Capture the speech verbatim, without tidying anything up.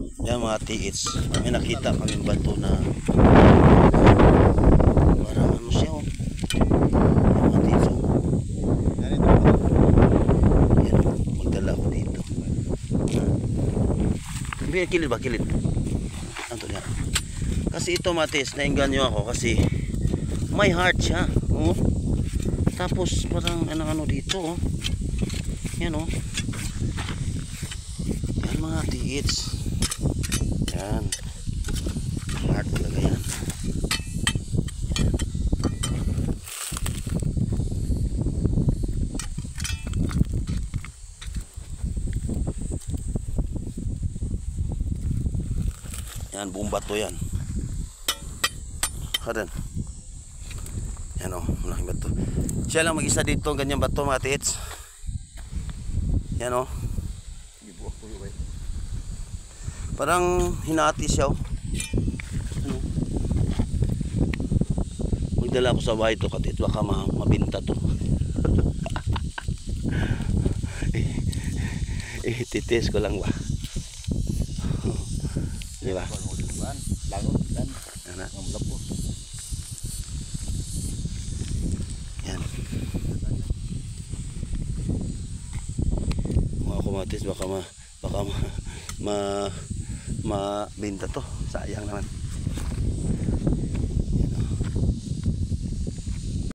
Yan mga tiits, may nakita kaming bato na parang ano siya oh. Yan mga tiits oh. Yan oh, magdala ako dito. Hindi, kilid ba? Kilid. Ano yan? Kasi ito mga tiits, nainganyo ako kasi may heart siya oh. Tapos parang ano ano dito oh. Yan oh. Yan mga tiits. Yan. Heart talaga yan. Yan, buong bato yan. Kadan. Yan o, malaking bato. Siya lang mag-isa dito, ganyan bato mga tiits. Yan o. Parang hinati siya oh. Ano? Magdala ko sa bahay to katit, baka ma mabinta to. eh, eh, titis ko lang ba. Di ba? Yan. Mga kumatis baka ma baka ma ma mabenta to, sayang naman.